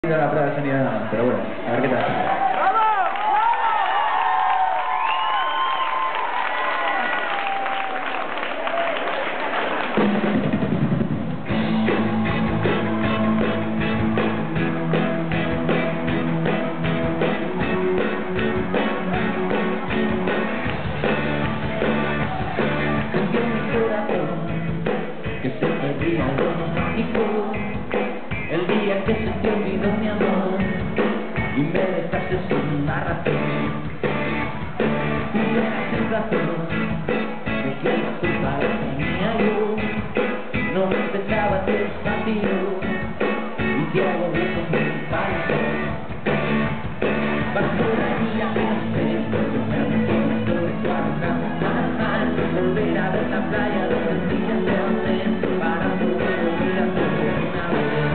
La prueba de sonido nada más, pero bueno, a ver qué tal. Que se perdía lo mágico el día que se te olvidó mi amor y me dejaste sin una razón. Tuve la sensación de que la culpa la tenía yo. No me empezaba despacito y te hago besos muy falsos. Bajo la niña que no sé, yo me arrepiento de cuando mal volver a ver la playa donde el día se hace para poder volver a todo una vez.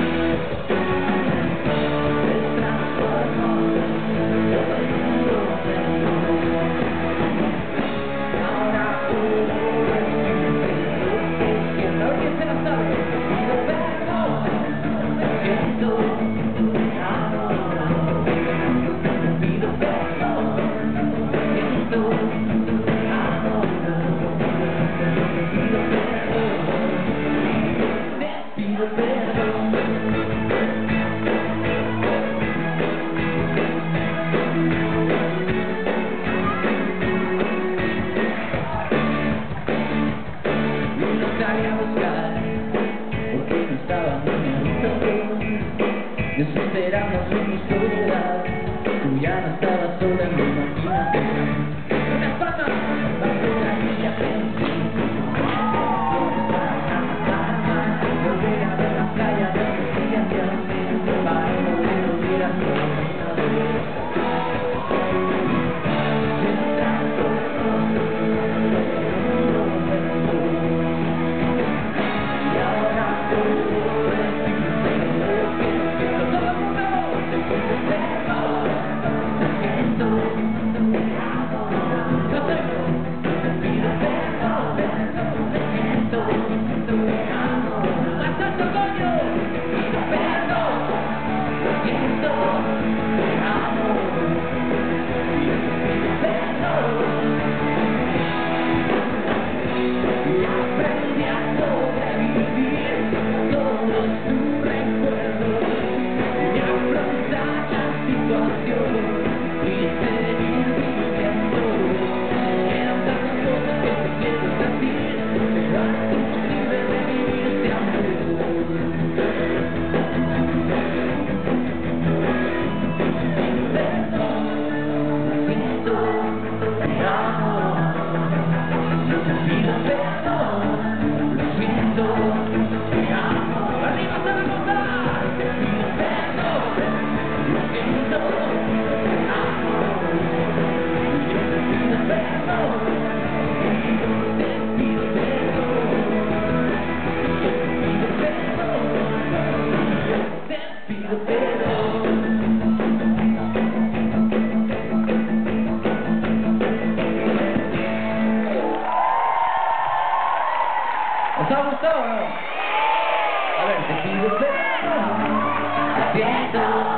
Se transformó todo el mundo en luz. Ahora puedo ver lo que siento. A ver quién se la sabe. Pido perdón, siento amor. Pido perdón, siento amor. Pido perdón, te pido perdón. Y no salí a buscar porque no estaba en mi habitación. Desesperamos en mi soledad, tú ya no estabas sola en mi imaginación. Unas palmas bajo la niña volver a ver la playa de los días que hacen para poder volver a todo una vez. Se transformó y ahora puedo ver lo que siento. Todo el mundo se puede ser amor. Siento amor. Lo tengo. Te pido perdón. Siento amor. Más alto, coño. Te pido perdón. Siento amor. Te pido perdón. Y aprendí a sobrevivir todos tus recuerdos y afrontar la situación y seguir viviendo. Quedan tantas cosas que te quiero decir, pero es imposible revivir este amor. Perdón, siento amor. Yo te pido perdón, lo siento, amor. Arriba se va a contar. Te pido perdón, lo siento, amor. Yo te pido perdón, te pido perdón. Yo te pido perdón, te pido perdón. ¿Os ha gustado o no? A ver, te pido perdón, te siento.